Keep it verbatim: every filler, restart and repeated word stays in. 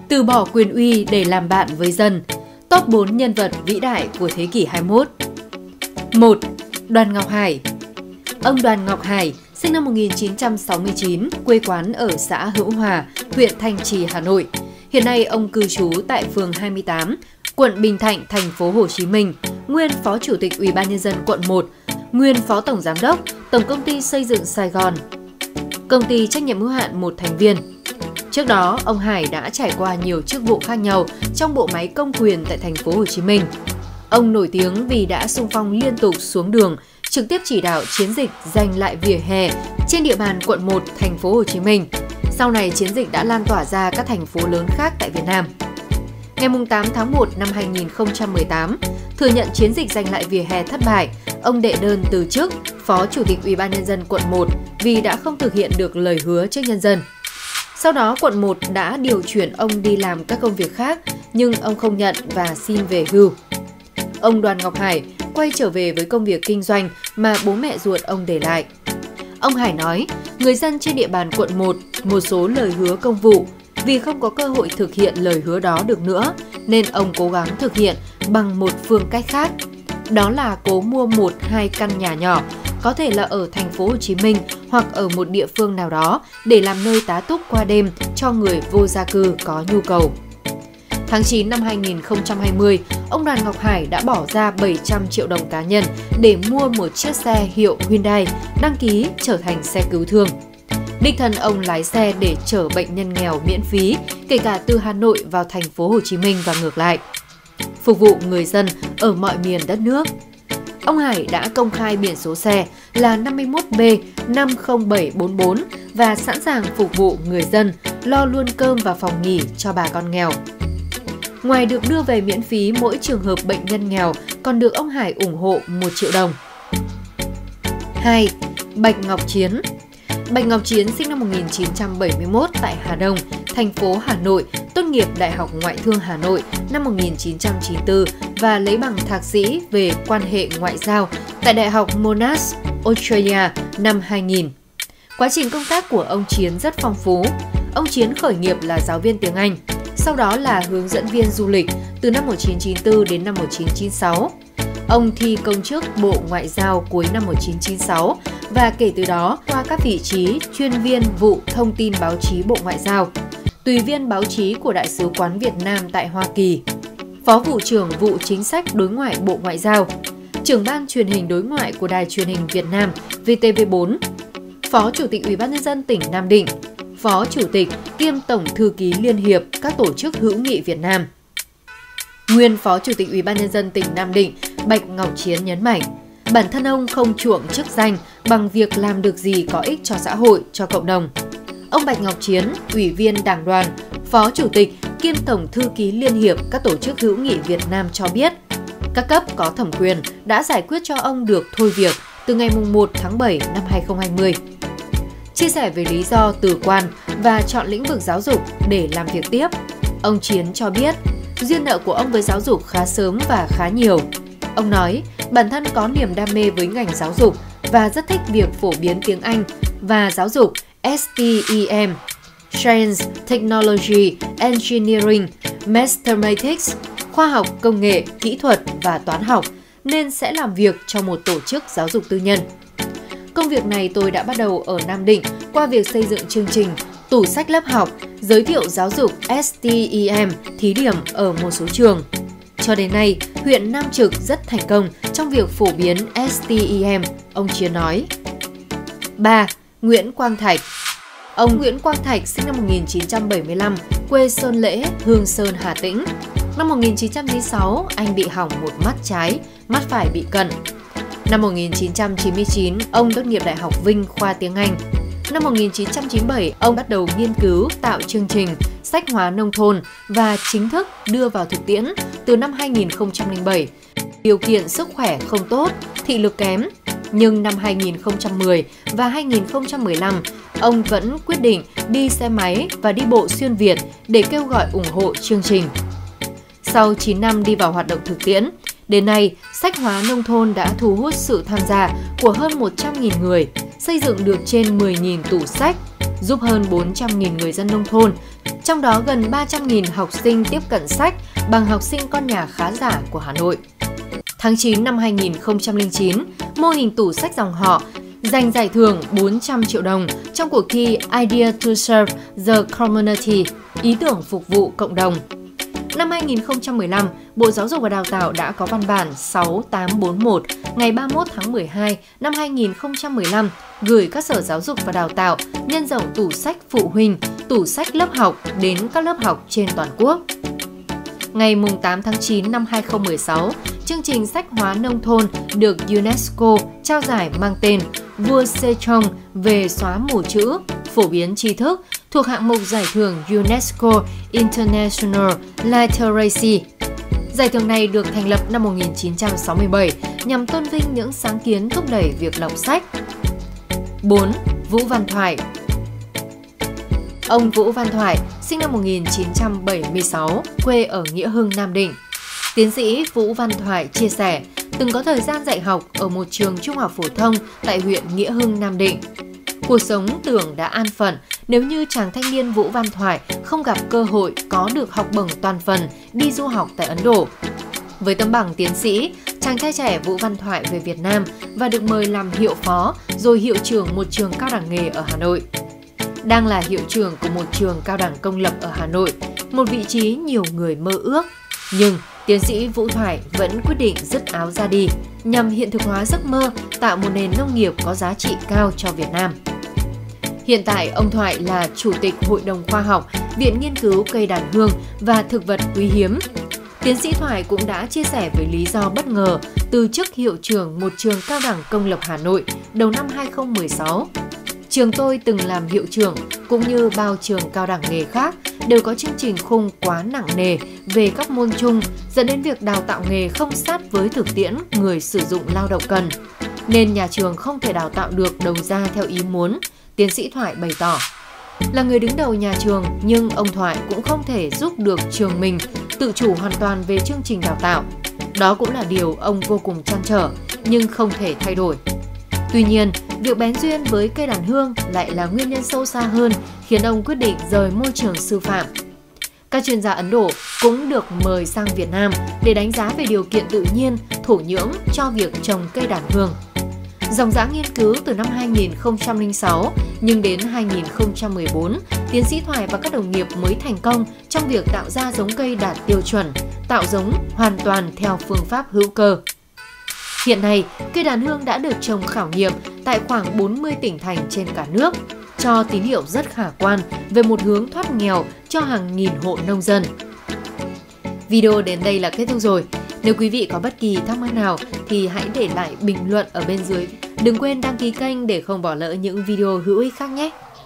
Từ bỏ quyền uy để làm bạn với dân. Top bốn nhân vật vĩ đại của thế kỷ hai mươi mốt. một. Đoàn Ngọc Hải. Ông Đoàn Ngọc Hải, sinh năm một nghìn chín trăm sáu mươi chín, quê quán ở xã Hữu Hòa, huyện Thanh Trì, Hà Nội. Hiện nay ông cư trú tại phường hai mươi tám, quận Bình Thạnh, thành phố Hồ Chí Minh, nguyên Phó Chủ tịch Ủy ban nhân dân quận một, nguyên Phó Tổng Giám đốc Tổng Công ty Xây dựng Sài Gòn, Công ty trách nhiệm hữu hạn một thành viên. Trước đó, ông Hải đã trải qua nhiều chức vụ khác nhau trong bộ máy công quyền tại thành phố Hồ Chí Minh. Ông nổi tiếng vì đã xung phong liên tục xuống đường, trực tiếp chỉ đạo chiến dịch giành lại vỉa hè trên địa bàn quận một, thành phố Hồ Chí Minh. Sau này chiến dịch đã lan tỏa ra các thành phố lớn khác tại Việt Nam. Ngày tám tháng một năm hai nghìn không trăm mười tám, thừa nhận chiến dịch giành lại vỉa hè thất bại, ông đệ đơn từ chức Phó Chủ tịch Ủy ban nhân dân quận một vì đã không thực hiện được lời hứa trước nhân dân. Sau đó, quận một đã điều chuyển ông đi làm các công việc khác, nhưng ông không nhận và xin về hưu. Ông Đoàn Ngọc Hải quay trở về với công việc kinh doanh mà bố mẹ ruột ông để lại. Ông Hải nói, người dân trên địa bàn quận một một số lời hứa công vụ, vì không có cơ hội thực hiện lời hứa đó được nữa, nên ông cố gắng thực hiện bằng một phương cách khác. Đó là cố mua một hai căn nhà nhỏ, có thể là ở thành phố Hồ Chí Minh hoặc ở một địa phương nào đó để làm nơi tá túc qua đêm cho người vô gia cư có nhu cầu. Tháng chín năm hai nghìn không trăm hai mươi, ông Đoàn Ngọc Hải đã bỏ ra bảy trăm triệu đồng cá nhân để mua một chiếc xe hiệu Hyundai đăng ký trở thành xe cứu thương. Đích thân ông lái xe để chở bệnh nhân nghèo miễn phí, kể cả từ Hà Nội vào thành phố Hồ Chí Minh và ngược lại, phục vụ người dân ở mọi miền đất nước. Ông Hải đã công khai biển số xe là năm mươi mốt B năm không bảy bốn bốn và sẵn sàng phục vụ người dân, lo luôn cơm và phòng nghỉ cho bà con nghèo. Ngoài được đưa về miễn phí mỗi trường hợp bệnh nhân nghèo, còn được ông Hải ủng hộ một triệu đồng. hai. Bạch Ngọc Chiến. Bạch Ngọc Chiến sinh năm một nghìn chín trăm bảy mươi mốt tại Hà Đông, thành phố Hà Nội, tốt nghiệp Đại học Ngoại thương Hà Nội năm một nghìn chín trăm chín mươi tư và lấy bằng thạc sĩ về quan hệ ngoại giao tại Đại học Monash, Australia năm hai nghìn. Quá trình công tác của ông Chiến rất phong phú. Ông Chiến khởi nghiệp là giáo viên tiếng Anh, sau đó là hướng dẫn viên du lịch từ năm một nghìn chín trăm chín mươi tư đến năm một nghìn chín trăm chín mươi sáu. Ông thi công chức Bộ Ngoại giao cuối năm một nghìn chín trăm chín mươi sáu và kể từ đó qua các vị trí chuyên viên vụ thông tin báo chí Bộ Ngoại giao, tùy viên báo chí của Đại sứ quán Việt Nam tại Hoa Kỳ, Phó vụ trưởng vụ chính sách đối ngoại Bộ Ngoại giao, trưởng ban truyền hình đối ngoại của Đài truyền hình Việt Nam V T V bốn, Phó Chủ tịch Ủy ban nhân dân tỉnh Nam Định, Phó Chủ tịch kiêm Tổng thư ký Liên hiệp các tổ chức hữu nghị Việt Nam. Nguyên Phó Chủ tịch Ủy ban nhân dân tỉnh Nam Định, Bạch Ngọc Chiến nhấn mạnh, bản thân ông không chuộng chức danh bằng việc làm được gì có ích cho xã hội, cho cộng đồng. Ông Bạch Ngọc Chiến, Ủy viên Đảng đoàn, Phó Chủ tịch kiêm Tổng thư ký Liên hiệp các tổ chức hữu nghị Việt Nam cho biết, các cấp có thẩm quyền đã giải quyết cho ông được thôi việc từ ngày một tháng bảy năm hai nghìn không trăm hai mươi. Chia sẻ về lý do từ quan và chọn lĩnh vực giáo dục để làm việc tiếp, ông Chiến cho biết duyên nợ của ông với giáo dục khá sớm và khá nhiều. Ông nói bản thân có niềm đam mê với ngành giáo dục và rất thích việc phổ biến tiếng Anh và giáo dục S T E M, Science, Technology, Engineering, Mathematics, khoa học, công nghệ, kỹ thuật và toán học, nên sẽ làm việc cho một tổ chức giáo dục tư nhân. Công việc này tôi đã bắt đầu ở Nam Định qua việc xây dựng chương trình, tủ sách lớp học, giới thiệu giáo dục S T E M thí điểm ở một số trường. Cho đến nay, huyện Nam Trực rất thành công trong việc phổ biến S T E M, ông Chiến nói. ba. Nguyễn Quang Thạch. Ông Nguyễn Quang Thạch sinh năm một nghìn chín trăm bảy mươi lăm, quê Sơn Lễ, Hương Sơn, Hà Tĩnh. Năm một nghìn chín trăm chín mươi sáu, anh bị hỏng một mắt trái, mắt phải bị cận. Năm một nghìn chín trăm chín mươi chín, ông tốt nghiệp Đại học Vinh khoa tiếng Anh. Năm một nghìn chín trăm chín mươi bảy, ông bắt đầu nghiên cứu tạo chương trình sách hóa nông thôn và chính thức đưa vào thực tiễn từ năm hai nghìn không trăm lẻ bảy. Điều kiện sức khỏe không tốt, thị lực kém, nhưng năm hai nghìn không trăm mười và hai nghìn không trăm mười lăm, ông vẫn quyết định đi xe máy và đi bộ xuyên Việt để kêu gọi ủng hộ chương trình. Sau chín năm đi vào hoạt động thực tiễn, đến nay, sách hóa nông thôn đã thu hút sự tham gia của hơn một trăm nghìn người, xây dựng được trên mười nghìn tủ sách, giúp hơn bốn trăm nghìn người dân nông thôn trong đó gần ba trăm nghìn học sinh tiếp cận sách bằng học sinh con nhà khá giả của Hà Nội. Tháng chín năm hai nghìn không trăm lẻ chín, mô hình tủ sách dòng họ giành giải thưởng bốn trăm triệu đồng trong cuộc thi Idea to Serve the Community, ý tưởng phục vụ cộng đồng. Năm hai nghìn không trăm mười lăm, Bộ Giáo dục và Đào tạo đã có văn bản sáu tám bốn mốt ngày ba mươi mốt tháng mười hai năm hai nghìn không trăm mười lăm gửi các sở giáo dục và đào tạo nhân rộng tủ sách phụ huynh, tủ sách lớp học đến các lớp học trên toàn quốc. Ngày tám tháng chín năm hai nghìn không trăm mười sáu, chương trình sách hóa nông thôn được UNESCO trao giải mang tên Vua Sejong về xóa mù chữ, phổ biến tri thức thuộc hạng mục giải thưởng UNESCO International Literacy. Giải thưởng này được thành lập năm một nghìn chín trăm sáu mươi bảy nhằm tôn vinh những sáng kiến thúc đẩy việc đọc sách. bốn. Vũ Văn Thoại. Ông Vũ Văn Thoại, sinh năm một nghìn chín trăm bảy mươi sáu, quê ở Nghĩa Hưng, Nam Định. Tiến sĩ Vũ Văn Thoại chia sẻ, từng có thời gian dạy học ở một trường trung học phổ thông tại huyện Nghĩa Hưng, Nam Định. Cuộc sống tưởng đã an phận nếu như chàng thanh niên Vũ Văn Thoại không gặp cơ hội có được học bổng toàn phần đi du học tại Ấn Độ. Với tấm bằng tiến sĩ, chàng trai trẻ Vũ Văn Thoại về Việt Nam và được mời làm hiệu phó rồi hiệu trưởng một trường cao đẳng nghề ở Hà Nội. Đang là hiệu trưởng của một trường cao đẳng công lập ở Hà Nội, một vị trí nhiều người mơ ước. Nhưng tiến sĩ Vũ Thoại vẫn quyết định dứt áo ra đi nhằm hiện thực hóa giấc mơ tạo một nền nông nghiệp có giá trị cao cho Việt Nam. Hiện tại, ông Thoại là Chủ tịch Hội đồng Khoa học, Viện Nghiên cứu Cây đàn hương và Thực vật quý hiếm. Tiến sĩ Thoại cũng đã chia sẻ về lý do bất ngờ từ chức hiệu trưởng một trường cao đẳng công lập Hà Nội đầu năm hai nghìn không trăm mười sáu. Trường tôi từng làm hiệu trưởng, cũng như bao trường cao đẳng nghề khác, đều có chương trình khung quá nặng nề về các môn chung, dẫn đến việc đào tạo nghề không sát với thực tiễn người sử dụng lao động cần, nên nhà trường không thể đào tạo được đầu ra theo ý muốn, tiến sĩ Thoại bày tỏ. Là người đứng đầu nhà trường, nhưng ông Thoại cũng không thể giúp được trường mình tự chủ hoàn toàn về chương trình đào tạo. Đó cũng là điều ông vô cùng trăn trở, nhưng không thể thay đổi. Tuy nhiên, việc bén duyên với cây đàn hương lại là nguyên nhân sâu xa hơn khiến ông quyết định rời môi trường sư phạm. Các chuyên gia Ấn Độ cũng được mời sang Việt Nam để đánh giá về điều kiện tự nhiên, thổ nhưỡng cho việc trồng cây đàn hương. Dòng dã nghiên cứu từ năm hai nghìn không trăm lẻ sáu, nhưng đến hai nghìn không trăm mười bốn, tiến sĩ Thoại và các đồng nghiệp mới thành công trong việc tạo ra giống cây đạt tiêu chuẩn, tạo giống hoàn toàn theo phương pháp hữu cơ. Hiện nay, cây đàn hương đã được trồng khảo nghiệm tại khoảng bốn mươi tỉnh thành trên cả nước, cho tín hiệu rất khả quan về một hướng thoát nghèo cho hàng nghìn hộ nông dân. Video đến đây là kết thúc rồi. Nếu quý vị có bất kỳ thắc mắc nào thì hãy để lại bình luận ở bên dưới. Đừng quên đăng ký kênh để không bỏ lỡ những video hữu ích khác nhé!